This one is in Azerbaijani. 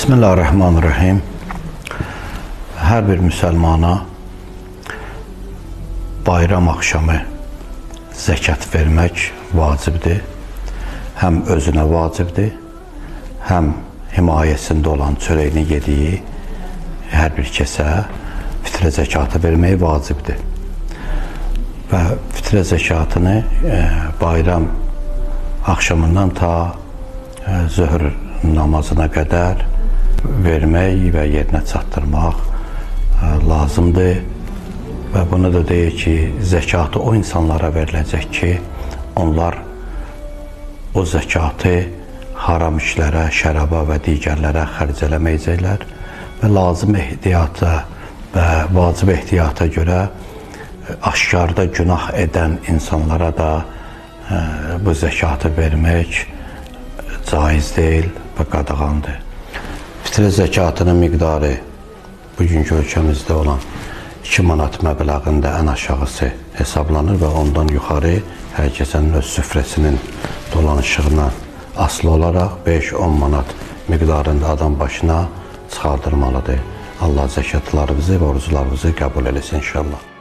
Bismillahirrahmanirrahim. Hər bir müsəlmana bayram axşamı zəkat vermək vacibdir. Həm özünə vacibdir, həm himayəsində olan çörəyini yediyi hər bir kəsə fitrə zəkatı vermək vacibdir. Və fitrə zəkatını bayram axşamından ta zöhr namazına qədər vermək və yerinə çatdırmaq lazımdır. Və bunu da deyir ki, zəkatı o insanlara veriləcək ki, onlar o zəkatı haram işlərə, şəraba və digərlərə xərcələməyəcəklər və lazım ehtiyata və vacib ehtiyata görə aşkarda günah edən insanlara da bu zəkatı vermək caiz deyil və qadağandır. Fitrə zəkatının miqdarı bugünkü ölkəmizdə olan 2 manat məbləğində ən aşağısı hesablanır və ondan yuxarı hər kəsənin öz süfrəsinin dolanışığına asılı olaraq 5-10 manat miqdarında adam başına çıxardırmalıdır. Allah zəkatlarımızı və oruclarımızı qəbul eləsin inşallah.